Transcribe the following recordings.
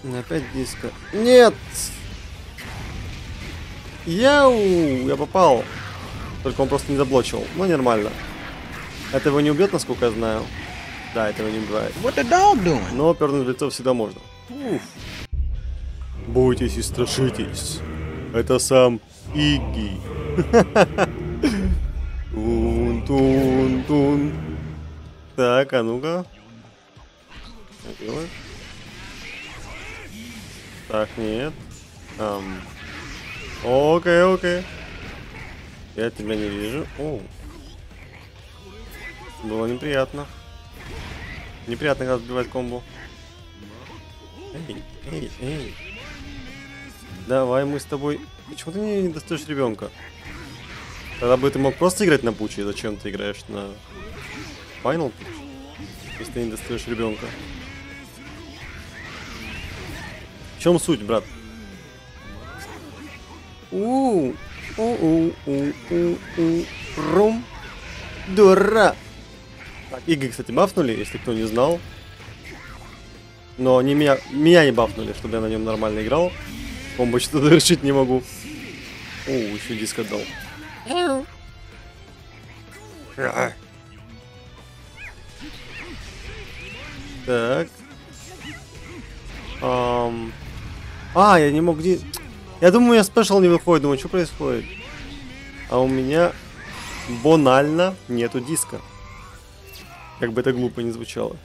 Опять диско. Нет! Я попал. Только он просто не заблочил. Ну, нормально. Это его не убьет, насколько я знаю. Да, это его не убивает. What the dog doing? Но пернуть в лицо всегда можно. Уф. Бойтесь и страшитесь. Это сам Игги. Тун-тун-тун. Так, а ну-ка. Так, нет. Окей. Я тебя не вижу. О. Было неприятно. Неприятно, когда сбивать комбо. Эй. Давай мы с тобой... Почему ты не достаешь ребенка? Тогда бы ты мог просто играть на пуче. Зачем ты играешь на Final пуч? Если ты не достаешь ребенка. В чем суть, брат? Рум. Дура. Так, Игорь, кстати, бафнули, если кто не знал. Но не меня не бафнули, чтобы я на нем нормально играл. Комбо что-то завершить не могу. О, еще диск отдал. Так. Я не мог где... Я думаю, у меня спешл не выходит. Думаю, что происходит? А у меня банально нету диска. Как бы это глупо не звучало.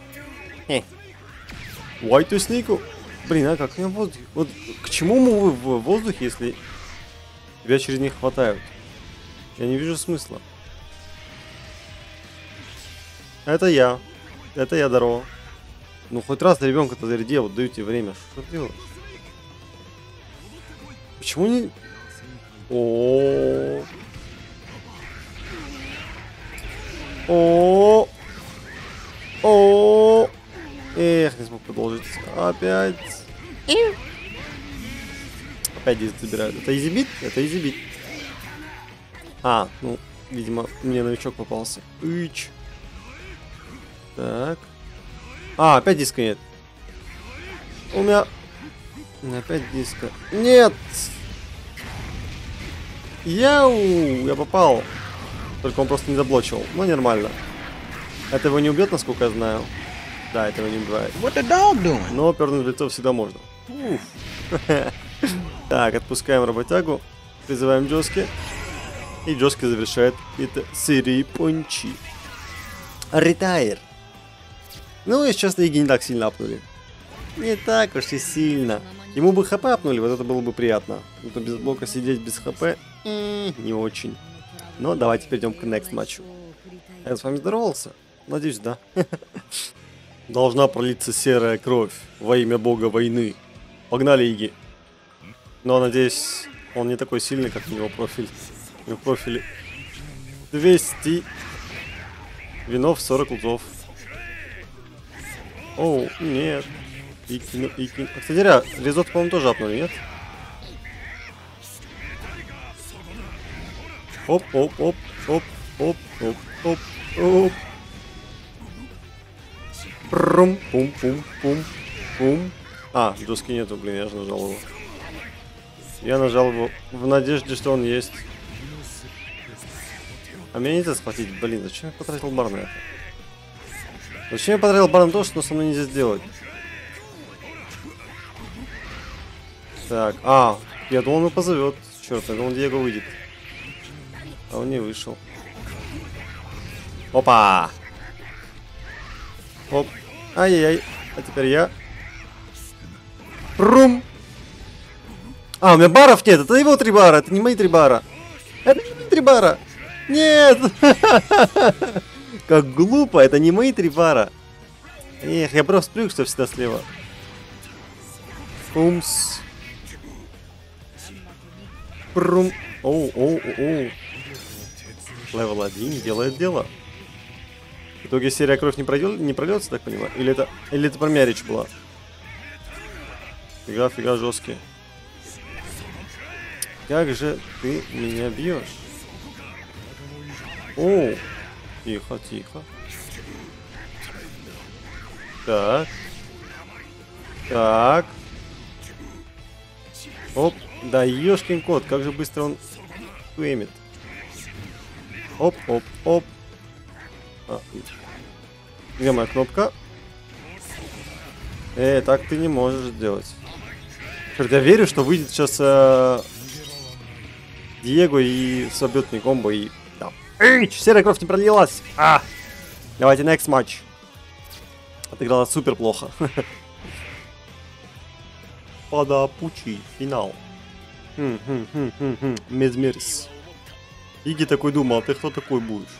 White to sneak. Блин, а как мне воздух? Вот к чему мы в воздухе, если тебя через них хватают? Я не вижу смысла. Это я, здорово. Ну хоть раз ребенка-то заряди, вот даю тебе время. Что ты делаешь? Почему не... Эх, не смог продолжить. Опять диск забирают. Это изибит? Это изибит. Ну, видимо, мне новичок попался. Ич. Так. Опять диска нет. У меня... Опять диска. Нет! Я попал. Только он просто не заблочил. Ну, нормально. Это его не убьет, насколько я знаю. Да, это его не убивает. What the dog doing? Но пернуть в лицо всегда можно. Так, отпускаем работягу. Призываем Джоски. И Джоски завершает это серии пончи. Ретайр. Ну и сейчас Иги не так сильно апнули. Не так уж и сильно. Ему бы хп апнули, вот это было бы приятно. А то без блока сидеть без хп не очень. Но давайте перейдем к next матчу. Я с вами здоровался? Надеюсь, да. Должна пролиться серая кровь во имя бога войны. Погнали, Иги. Но, надеюсь, он не такой сильный, как у него профиль. У него профиль 200 винов, 40 узов. Оу, нет. Икин. Кстати, резот, по-моему, тоже апнули, нет? Оп. Пум. Доски нету, блин, я же нажал его. Я нажал его в надежде, что он есть. А меня нельзя схватить, блин, зачем я потратил бар на это? Зачем я потратил бар на то, что со мной нельзя сделать? Так, я думал, он его позовет. Черт, я думал, Диего выйдет. А он не вышел. Опа! Оп. Ай-яй-яй. А теперь я. Рум! У меня баров нет. Это его 3 бара. Это не мои 3 бара. Это не мои 3 бара. Нет! Как глупо. Это не мои 3 бара. Эх, я просто привык, что всегда слева. Умс. Рум. Оу. Левел 1 делает дело. В итоге серия кровь не прольется, так понимаю? Или это про меня речь была? Фига жесткие. Как же ты меня бьешь? О, тихо. Так. Так. Оп. Да ёшкин кот, как же быстро он феймит. Оп, оп, оп. Где моя кнопка? Так ты не можешь делать. Черт, я верю, что выйдет сейчас Диего и собьет мне комбо и... Да. Серая кровь не пролилась! Давайте next матч. Отыграла супер плохо. Подопучий финал. Мезмерс. Иги такой думал, ты кто такой будешь?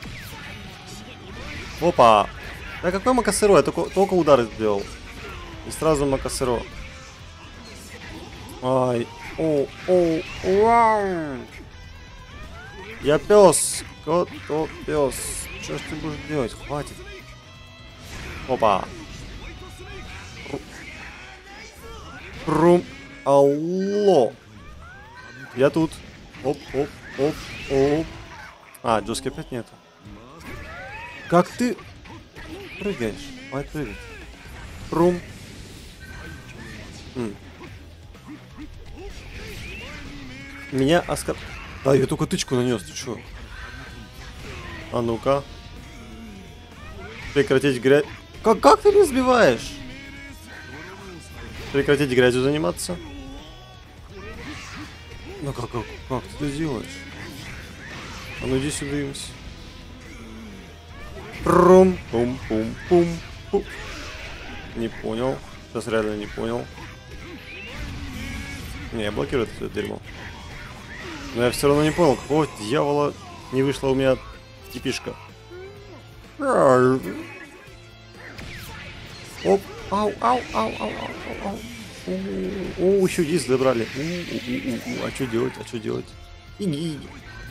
Опа! Да какой Макасеро? Я только удары сделал. И сразу Макасеро. Ай. Вау. Я пес. Кот, пес. Что ж ты будешь делать? Хватит. Опа. Алло. Я тут. Оп. Джоски опять нету. Как ты прыгаешь? Давай прыгать. Меня оскар... Да, я только тычку нанес, ты чё? А ну-ка. Прекратить грязь. Как ты не сбиваешь? Прекратить грязью заниматься. Ну как ты это делаешь? А ну иди сюда, имсь. Пум-пум-пум-пум. Не понял. Сейчас реально не понял. Не, я блокирую это все дерьмо. Но я все равно не понял, какого дьявола не вышла у меня типишка. Оп, ау. Еще диск забрали. А что делать? Иги.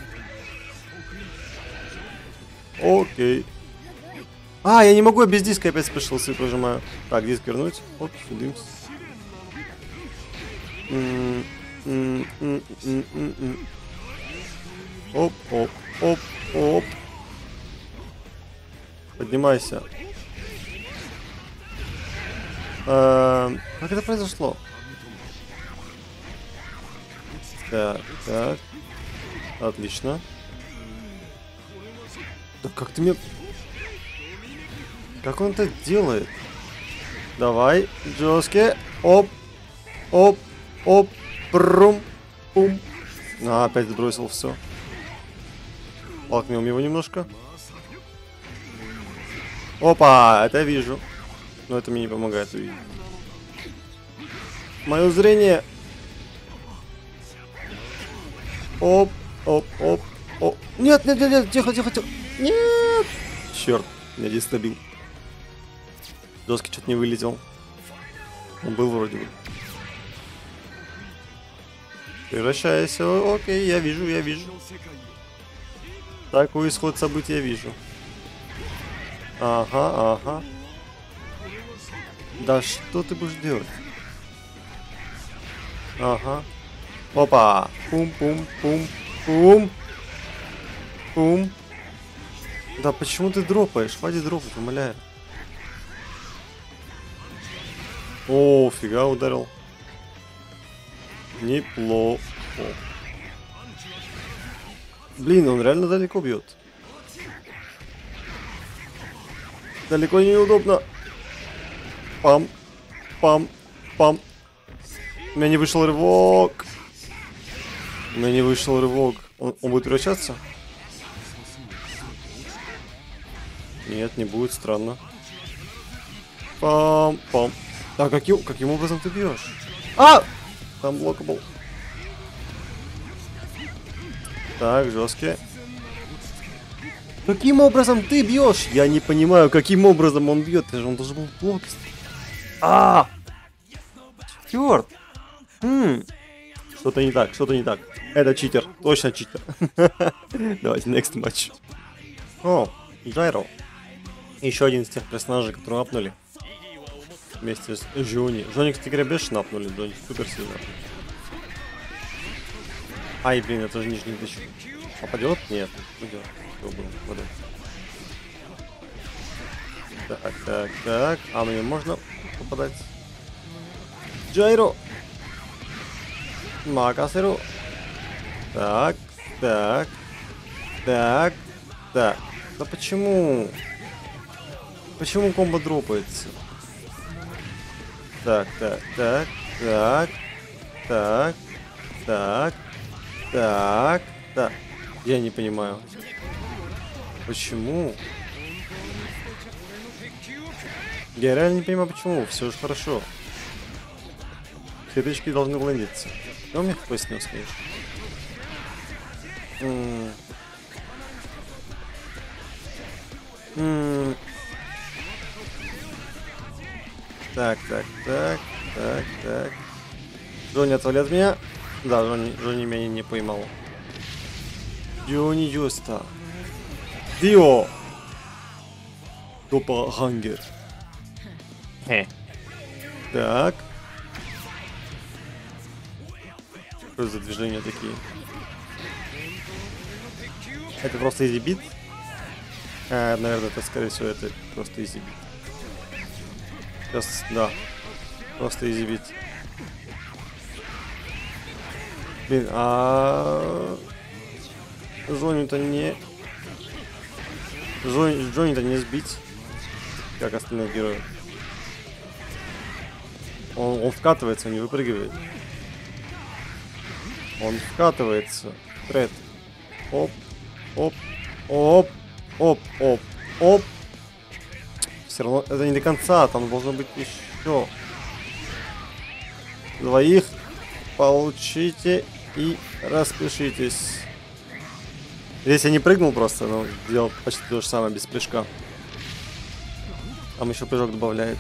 Окей. Я не могу, я без диска опять спешился и прожимаю. Так, диск вернуть. Оп, сюдымс. Оп. Поднимайся. Как это произошло? Так. Отлично. Да как ты мне... Как он это делает? Давай, Джоски. Оп. Прум. Пум. Опять сбросил все. Толкнем его немножко. Опа, это я вижу. Но это мне не помогает увидеть. Мое зрение. Оп. Нет, тихо. Нет. Черт, меня дистабил. Доски что-то не вылетел. Он был вроде бы. Превращайся. Окей, я вижу. Такой исход событий я вижу. Ага. Да что ты будешь делать? Ага. Опа. Пум. Да почему ты дропаешь? Хватит дропать, умоляю. О, фига ударил. Неплохо. Блин, он реально далеко бьет. Далеко неудобно. Пам. У меня не вышел рывок. Он будет превращаться? Нет, не будет, странно. Пам. Так, каким образом ты бьешь? Там блокабл. Так, жесткий. Каким образом ты бьешь? Я не понимаю, каким образом он бьет. Он должен был блок. Черт. Что-то не так. Это читер. Точно читер. Давайте, next матч. Джайро. Еще один из тех персонажей, которые апнули. Вместе с Жони. Жони, кстати говоря, бешено апнули. Жони супер сильно. Блин, это же нижний дыш. Попадет? Нет, пойдет. Так. А мне можно попадать? Джайро. Макасеру. Так, так, так, так. Да почему? Почему комбо дропается? Так, так, так, так, так, так, так, так. Я не понимаю. Почему? Я реально не понимаю, почему. Все же хорошо. Клеточки должны лендиться. Но у меня хп снес, конечно. Так, так, так, так, так. Джонни, отвали от меня. Да, Джонни меня не поймал. Джонни Юста. Дио. Доппелгангер. Так. Что за движения такие? Это просто изибит? Наверное, это, скорее всего, это просто изибит. Сейчас, да. Просто изибит. Блин, Джонни-то не... Джонни-то не сбить, как остальных героев. Он вкатывается, не выпрыгивает. Он вкатывается. Тред. Оп, оп, оп, оп, оп, оп. Все равно это не до конца, там должно быть еще. Двоих получите и распишитесь. Здесь я не прыгнул просто, но сделал почти то же самое без прыжка. Там еще прыжок добавляет.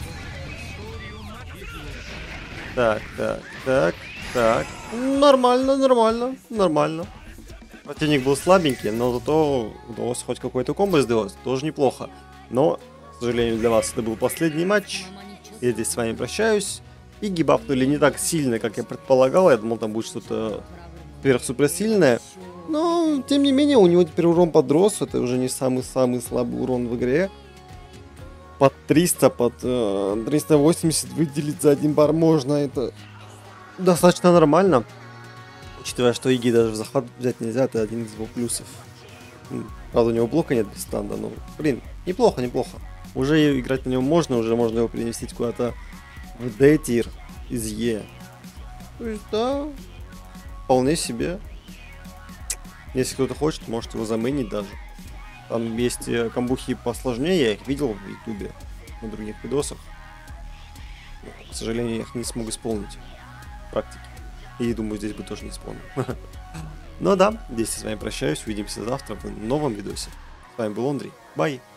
Так, так, так, так. Нормально, нормально, нормально. Противник был слабенький, но зато удалось хоть какой-то комбо сделать. Тоже неплохо. Но, к сожалению, для вас это был последний матч. Я здесь с вами прощаюсь. И гибафнули не так сильно, как я предполагал. Я думал, там будет что-то сверхсуперсильное. Но, тем не менее, у него теперь урон подрос. Это уже не самый-самый слабый урон в игре. Под 300, под 380 выделить за один бар можно. Это достаточно нормально. Учитывая, что Иги даже в захват взять нельзя, это один из его плюсов. Правда, у него блока нет без станда, но, блин, неплохо, неплохо. Уже играть на нем можно, уже можно его переместить куда-то в D-тир из Е. То есть, да, вполне себе. Если кто-то хочет, может его замынить даже. Там есть камбухи посложнее, я их видел в ютубе, на других видосах. Но, к сожалению, я их не смог исполнить в практике. И думаю, здесь бы тоже не исполнил. Но да, здесь я с вами прощаюсь, увидимся завтра в новом видосе. С вами был Андрей, бай!